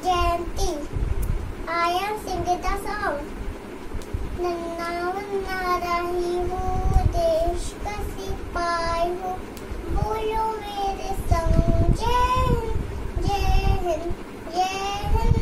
Jayanti. I am singing the song. नन्ना वन्ना रही हूँ, देश का सिपाही हूँ, बोलो मेरे संग जय हिंद, जय हिंद, जय हिंद,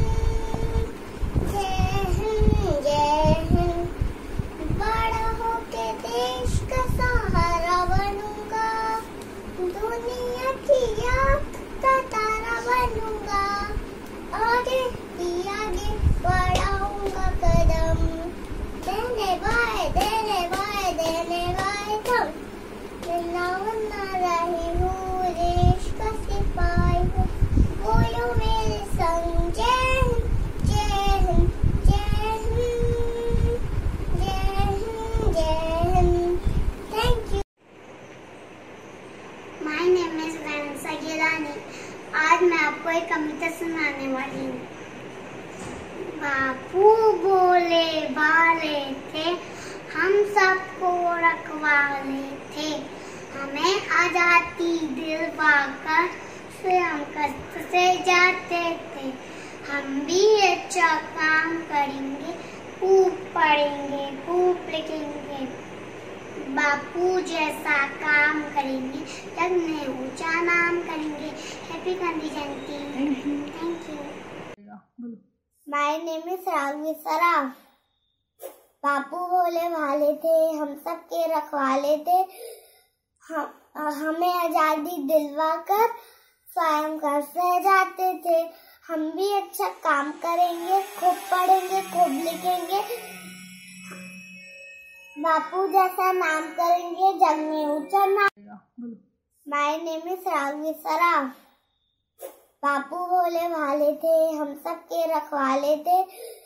जय हिंद, जय हिंद। बड़ा होके देश का सहारा बनूंगा, दुनिया की आँख का तारा बनूंगा, आगे ही आगे बढ़ाऊंगा कदम, देने वाए तुम। नन्ना वन्ना रही हूँ, देश का सिपाही हूँ, बोलो मेरे संग जय हिंद, जय हिंद, जय हिंद, जय हिंद, जय Hind. Thank you. My name is Vanessa Gilani. आज मैं आपको एक कविता सुनाने वाली हूँ। बापू बोले भाले थे, हम सबको रखवाले थे, हमें आजादी दिलवाकर स्वयं कष्ट से जाते थे। हम भी अच्छा काम करेंगे, खूब पढ़ेंगे, खूब लिखेंगे, बापू जैसा काम करेंगे, जग में ऊंचा नाम करेंगे। Happy Gandhi Jayanti. Thank you. My name is Raghavi Saraf. Bapu भोले भाले थे, हम सबके रखवाले थे, हमें आजादी दिलवाकर स्वयं कष्ट सह जाते थे। हम भी अच्छा काम करेंगे, खूब पढ़ेंगे, खूब लिखेंगे, बापू जैसा नाम करेंगे, जग में ऊंचा नाम। My name is Raghavi Saraf. Bapu भोले भाले थे, हम सबके रखवाले थे,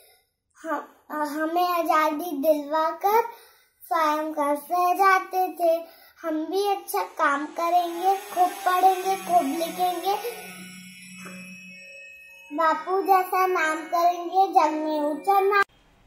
हमें आजादी दिलवाकर स्वयं कष्ट सह जाते थे। हम भी अच्छा काम करेंगे, खूब पढ़ेंगे, खूब लिखेंगे, बापू जैसा नाम करेंगे, जग में ऊंचा नाम।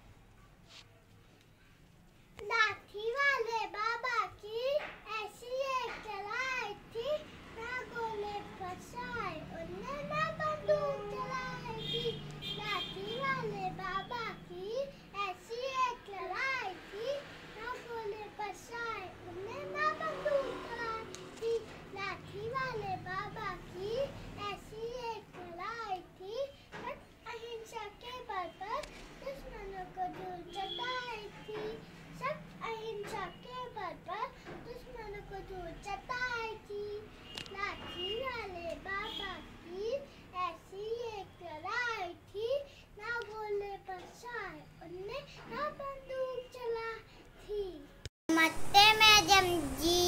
लाठी वाले बाबा की ऐसी एक चलाई थी, ना गोले फंसाए उन्हें, ना बंदूक चलाई थी। लाठी वाले बाबा की ऐसी एक चलाई थी, ना गोले फंसाए उन्हें, ना बंदूक चलाई थी। लाठी वाले बाबा की ऐसी एक चलाई थी, अहिंसा के बल पर दुश्मनों को दूर चटाई थी। सब अहिंसा के बल पर दुश्मनों को दूर चटाई थी। लाठी वाले बाबा की ऐसी एक लड़ाई थी, ना गोले बरसाए उन्हें, ना बंदूक चला थी। मत्ते में जमजी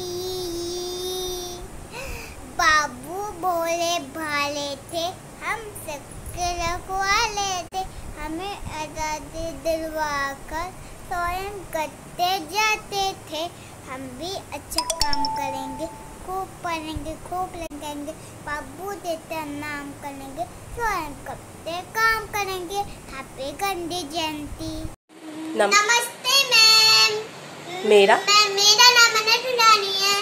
बाबू भोले भाले थे, हम सबके रखवाले थे, हमें आजादी दिलवाकर स्वयं करते जाते थे। हम भी अच्छा काम करेंगे, खूब पढ़ेंगे, खूब लिखेंगे, बाबू जैसा नाम करेंगे, स्वयं करते काम करेंगे। हैप्पी गांधी जयंती। नमस्ते मैम। मेरा नाम अनंत रानी है।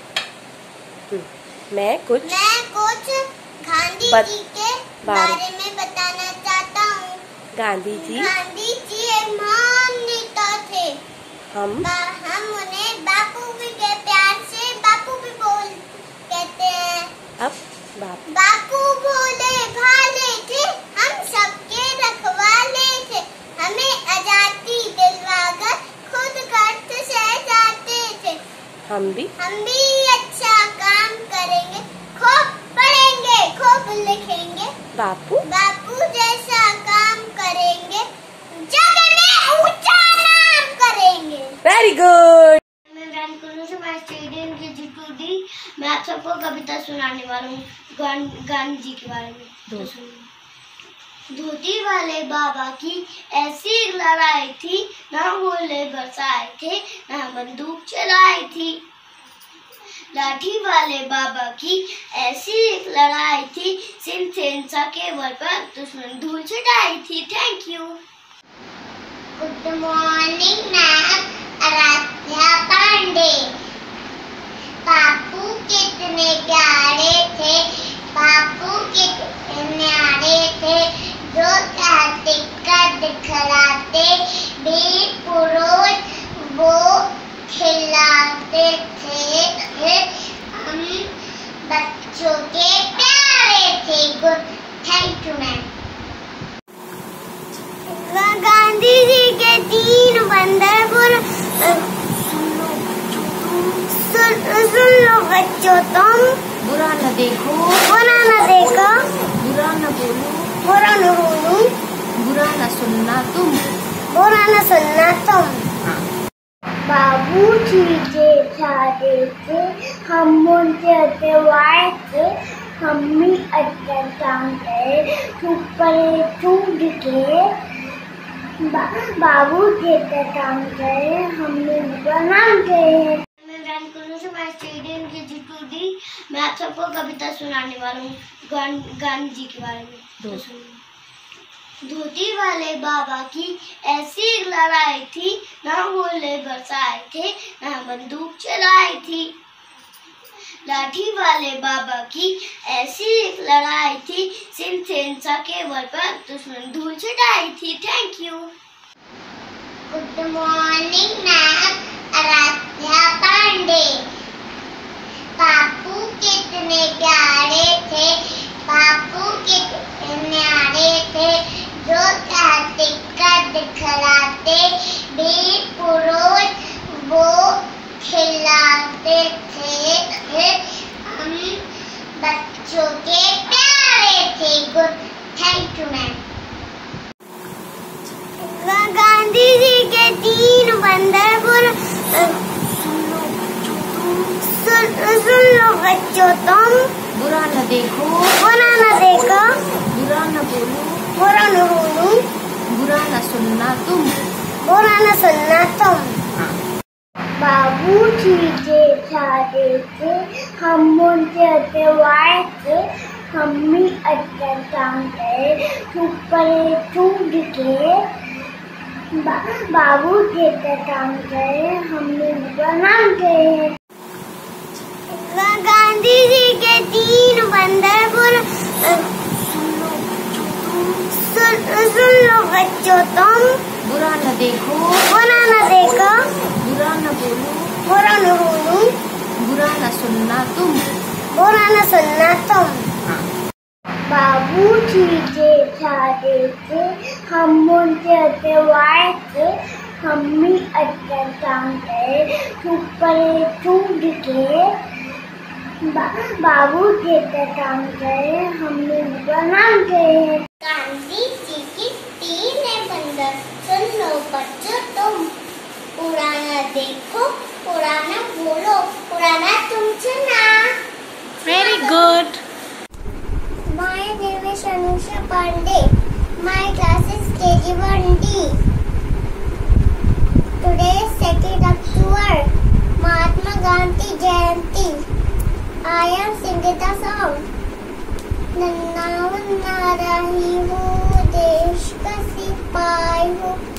मैं कुछ गांधी जी के बारे में बताना चाहता हूँ। गांधी जी एक महान नेता थे। हम उन्हें बापू भी के प्यार से बापू भी कहते हैं। अब बापू भोले भाले थे, हम सबके रखवाले थे, हमें आजादी दिलवाकर खुद कष्ट सह जाते थे। हम भी अच्छा काम करेंगे, खूब पढ़ेंगे, खूब लिखेंगे, बापू जैसा काम करेंगे, जग में ऊंचा नाम करेंगे। Very good. मैं आप सबको कविता सुनाने वाला हूँ गांधी जी के बारे में। धोती वाले बाबा की ऐसी लड़ाई थी, ना गोले बरसाए थे, ना बंदूक चलाई थी। लाठी वाले बाबा की ऐसी एक लड़ाई थी, सिंध से हिंसा के बल पर दुश्मन धूल छटाई थी। Thank you. Good morning ma'am, Aaradhya Pandey. Bapu कितने प्यारे थे, बापू कितने न्यारे थे, बच्चों के प्यारे थे। Good, thank you ma'am. Gandhi ji के 3 बंदर सुन लो बच्चों, तुम बुरा न देखो, बुरा न देखो, बुरा न बोलो, बुरा न बोलो, बुरा न सुनना तुम, बुरा न सुनना तुम। बाबूजी के सारे थे, हम उनके अतवार थे, हम भी अटक गए, ऊपर टूट के। बाबू के काम गए, हमने बना गए। मैं स्टेडियम की जुटूदी, मैं आप सबको कविता सुनाने वाला हूँ गांधी जी के बारे में। धोती वाले बाबा की ऐसी लड़ाई थी, ना गोले बरसाए थे, ना बंदूक चलाई थी। लाठी वाले बाबा की ऐसी लड़ाई थी, सिर्फ हिंसा के बल पर दुश्मन धूल छटाई थी। Thank you. Good morning ma'am, Aaradhya Pandey. Bapu कितने प्यारे थे, बापू कितने न्यारे थे, जो चाहते कर दिखलाते, वीर पुरुष वो खिलाते थे। हम बच्चों के प्यारे थे। Good, thank you ma'am. Gandhi ji के 3 बंदर सुन लो बच्चों, तुम बुरा न देखो, बुरा न देखो, बुरा न बोलो, बुरा न बोलो, बुरा न सुनना तुम, बुरा न सुनना तुम। बाबूजी के सारे थे, हम उनके अतवार थे, हम भी अटक गए, ऊपर टूट के। बाबू के काम गए, हमने बना गए। गांधी जी के 3 बंदर सुन लो बच्चों, तुम बुरा न देखो, बुरा न देखो, बुरा न बोलो, बुरा न बोलो, बुरा न सुनना तुम, बुरा न सुनना तुम। बाबूजी के सारे थे, हम उनके अतवार थे, हम भी अटक गए, ऊपर टूट के। बाबू के काम गए, हमने बना गए। गांधी जी की 3 बंदर, सुन लो बच्चों तुम, पुराना देखो, पुराना बोलो, पुराना तुम सुना। Very good. My name is Anusha Pandey. My class is KG1D. Today is 2nd October, Mahatma Gandhi Jayanti. I am singing the song. नन्ना मुन्ना रही हूँ, देश का सिपाही हूँ,